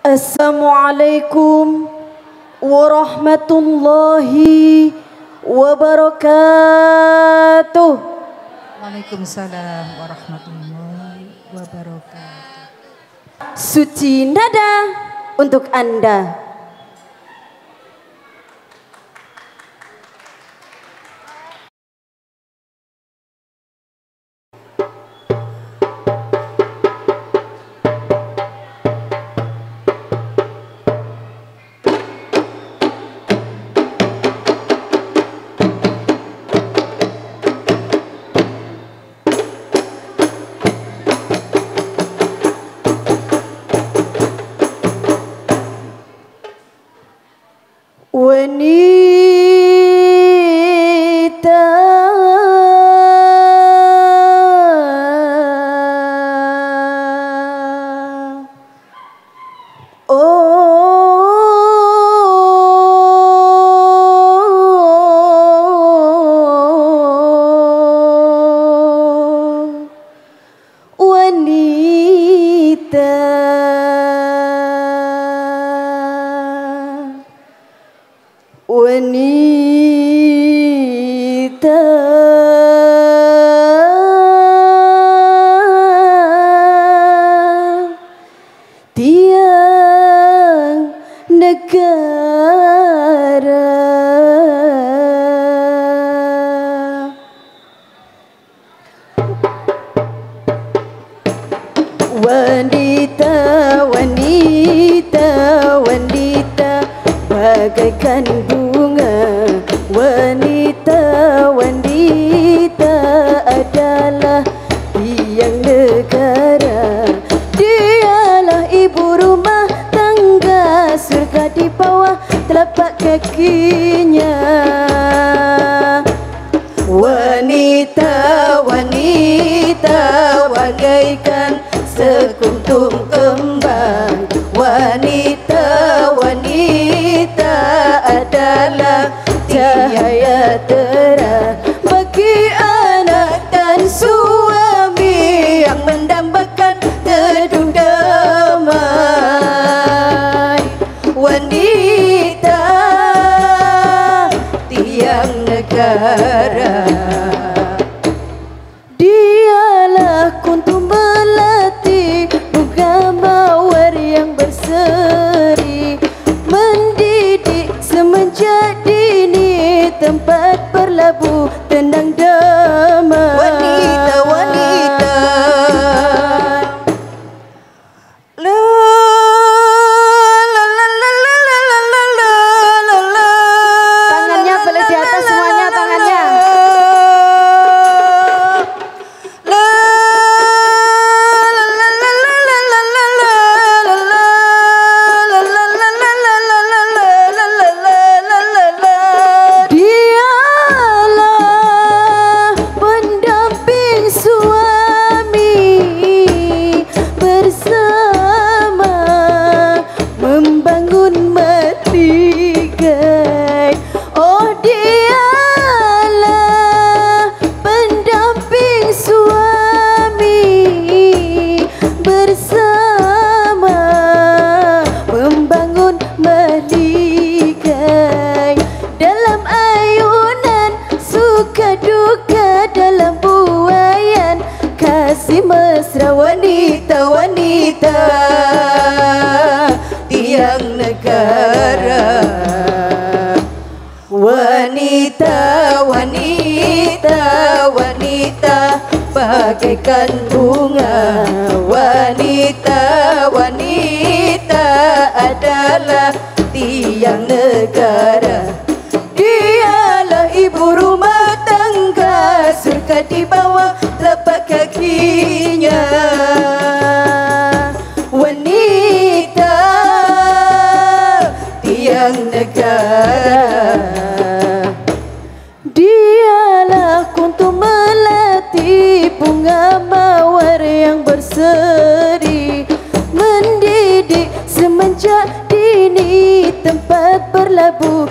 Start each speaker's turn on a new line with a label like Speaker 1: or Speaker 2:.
Speaker 1: Assalamualaikum warahmatullahi wabarakatuh.
Speaker 2: Waalaikumsalam warahmatullahi wabarakatuh.
Speaker 1: Suci nada untuk Anda. Tiang negara, wanita, wanita, wanita bagaikan bunga. Wanita, wanita adalah tiang negara. Dialah ibu rumah tangga, surga di bawah telapak kakinya. Wanita, wanita bagaikan sekuntum kembang. Wanita, wanita adalah cahaya terang bagi anak dan suami yang mendambakan teduh damai. Wanita, tiang negara. Dialah kuntum melati, bunga mawar yang berseri, mendidik semenjak dini, tempat berlabuh tenang damai. Wanita, wanita, tangannya boleh di atas semuanya, tangannya. Dialah pendamping suami bersama membangun meligai. Oh, dialah pendamping suami bersama membangun meligai. Dalam ayunan suka duka, dalam buayan kasih mesra. Wanita, wanita tiang negara. Wanita, wanita, wanita bagaikan bunga. Wanita, wanita adalah tiang negara. Dialah ibu rumah tangga, surga di bawah telapak kakinya. Wanita, tiang negara. Dialah kuntum melati, bunga mawar yang berseri, mendidik semenjak dini, tempat berlabuh